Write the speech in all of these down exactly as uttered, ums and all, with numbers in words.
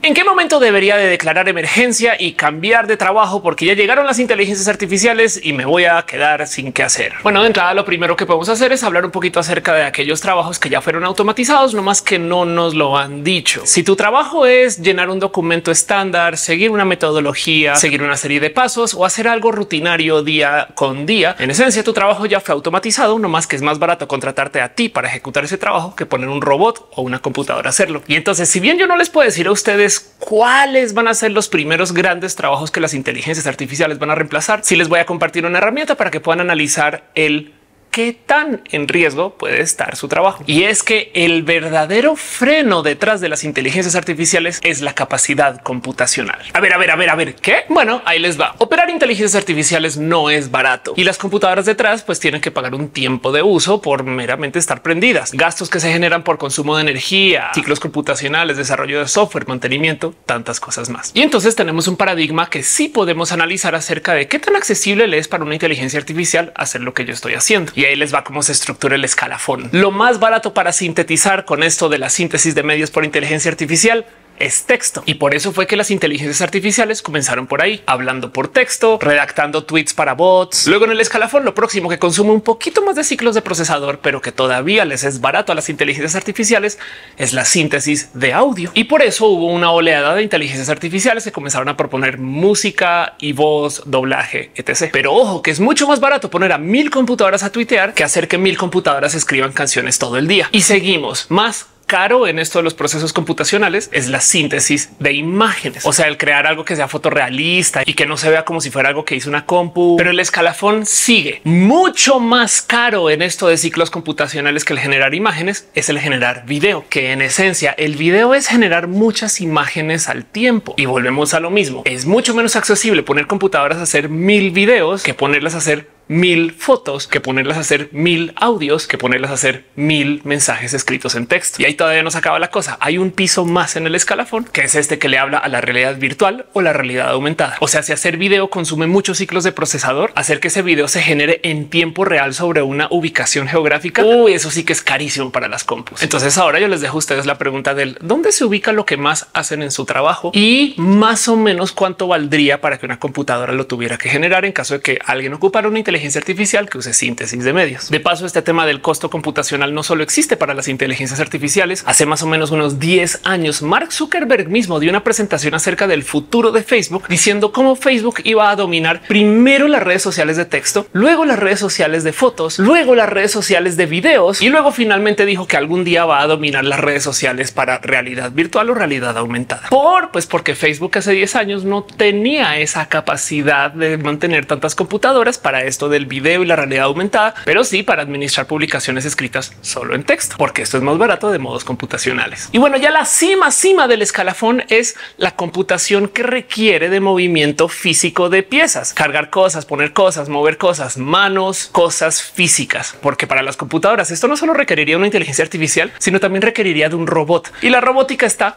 ¿En qué momento debería de declarar emergencia y cambiar de trabajo porque ya llegaron las inteligencias artificiales y me voy a quedar sin qué hacer? Bueno, de entrada lo primero que podemos hacer es hablar un poquito acerca de aquellos trabajos que ya fueron automatizados, no más que no nos lo han dicho. Si tu trabajo es llenar un documento estándar, seguir una metodología, seguir una serie de pasos o hacer algo rutinario día con día, en esencia tu trabajo ya fue automatizado, no más que es más barato contratarte a ti para ejecutar ese trabajo que poner un robot o una computadora a hacerlo. Y entonces, si bien yo no les puedo decir a ustedes cuáles van a ser los primeros grandes trabajos que las inteligencias artificiales van a reemplazar, sí les voy a compartir una herramienta para que puedan analizar el qué tan en riesgo puede estar su trabajo. Y es que el verdadero freno detrás de las inteligencias artificiales es la capacidad computacional. A ver, a ver, a ver, a ver, ¿qué? Bueno, ahí les va. Operar inteligencias artificiales no es barato y las computadoras detrás pues tienen que pagar un tiempo de uso por meramente estar prendidas, gastos que se generan por consumo de energía, ciclos computacionales, desarrollo de software, mantenimiento, tantas cosas más. Y entonces tenemos un paradigma que sí podemos analizar acerca de qué tan accesible le es para una inteligencia artificial hacer lo que yo estoy haciendo. Y ahí les va cómo se estructura el escalafón. Lo más barato para sintetizar con esto de la síntesis de medios por inteligencia artificial es texto. Y por eso fue que las inteligencias artificiales comenzaron por ahí, hablando por texto, redactando tweets para bots. Luego en el escalafón, lo próximo que consume un poquito más de ciclos de procesador, pero que todavía les es barato a las inteligencias artificiales, es la síntesis de audio. Y por eso hubo una oleada de inteligencias artificiales que comenzaron a proponer música y voz, doblaje, etcétera. Pero ojo, que es mucho más barato poner a mil computadoras a tuitear que hacer que mil computadoras escriban canciones todo el día. Y seguimos más caro en esto de los procesos computacionales es la síntesis de imágenes, o sea, el crear algo que sea fotorrealista y que no se vea como si fuera algo que hizo una compu. Pero el escalafón sigue mucho más caro en esto de ciclos computacionales que el generar imágenes es el generar video, que en esencia el video es generar muchas imágenes al tiempo. Y volvemos a lo mismo. Es mucho menos accesible poner computadoras a hacer mil videos que ponerlas a hacer mil fotos, que ponerlas a hacer mil audios, que ponerlas a hacer mil mensajes escritos en texto. Y ahí todavía no se acaba la cosa. Hay un piso más en el escalafón, que es este que le habla a la realidad virtual o la realidad aumentada. O sea, si hacer video consume muchos ciclos de procesador, hacer que ese video se genere en tiempo real sobre una ubicación geográfica, uy, eso sí que es carísimo para las compus. Entonces ahora yo les dejo a ustedes la pregunta del dónde se ubica lo que más hacen en su trabajo y más o menos cuánto valdría para que una computadora lo tuviera que generar en caso de que alguien ocupara una inteligencia artificial que use síntesis de medios. De paso, este tema del costo computacional no solo existe para las inteligencias artificiales. Hace más o menos unos diez años, Mark Zuckerberg mismo dio una presentación acerca del futuro de Facebook, diciendo cómo Facebook iba a dominar primero las redes sociales de texto, luego las redes sociales de fotos, luego las redes sociales de videos y luego finalmente dijo que algún día va a dominar las redes sociales para realidad virtual o realidad aumentada. Por pues porque Facebook hace diez años no tenía esa capacidad de mantener tantas computadoras para esto del video y la realidad aumentada, pero sí para administrar publicaciones escritas solo en texto, porque esto es más barato de modos computacionales. Y bueno, ya la cima, cima del escalafón es la computación que requiere de movimiento físico de piezas, cargar cosas, poner cosas, mover cosas, manos, cosas físicas, porque para las computadoras esto no solo requeriría una inteligencia artificial, sino también requeriría de un robot. Y la robótica está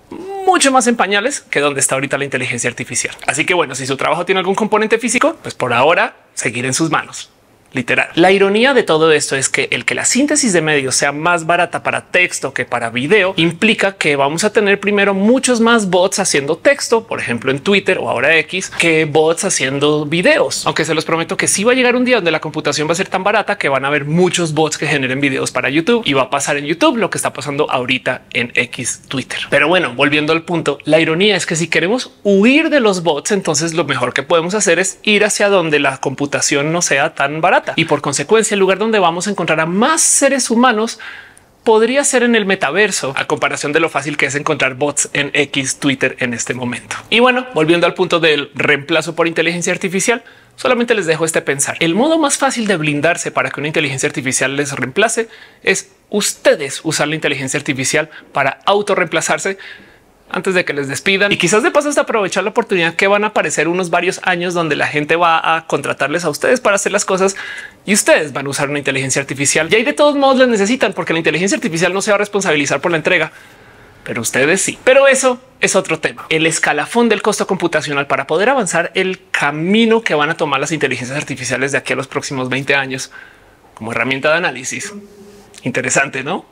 mucho más en pañales que donde está ahorita la inteligencia artificial. Así que bueno, si su trabajo tiene algún componente físico, pues por ahora seguir en sus manos. Literal. La ironía de todo esto es que el que la síntesis de medios sea más barata para texto que para video implica que vamos a tener primero muchos más bots haciendo texto, por ejemplo en Twitter o ahora X, que bots haciendo videos. Aunque se los prometo que sí va a llegar un día donde la computación va a ser tan barata que van a haber muchos bots que generen videos para YouTube y va a pasar en YouTube lo que está pasando ahorita en X Twitter. Pero bueno, volviendo al punto, la ironía es que si queremos huir de los bots, entonces lo mejor que podemos hacer es ir hacia donde la computación no sea tan barata. Y por consecuencia, el lugar donde vamos a encontrar a más seres humanos podría ser en el metaverso, a comparación de lo fácil que es encontrar bots en X Twitter en este momento. Y bueno, volviendo al punto del reemplazo por inteligencia artificial, solamente les dejo este pensar. El modo más fácil de blindarse para que una inteligencia artificial les reemplace es ustedes usar la inteligencia artificial para autorreemplazarse antes de que les despidan. Y quizás de paso hasta aprovechar la oportunidad que van a aparecer unos varios años donde la gente va a contratarles a ustedes para hacer las cosas y ustedes van a usar una inteligencia artificial. Y ahí de todos modos les necesitan porque la inteligencia artificial no se va a responsabilizar por la entrega, pero ustedes sí. Pero eso es otro tema. El escalafón del costo computacional para poder avanzar el camino que van a tomar las inteligencias artificiales de aquí a los próximos veinte años como herramienta de análisis. Interesante, ¿no?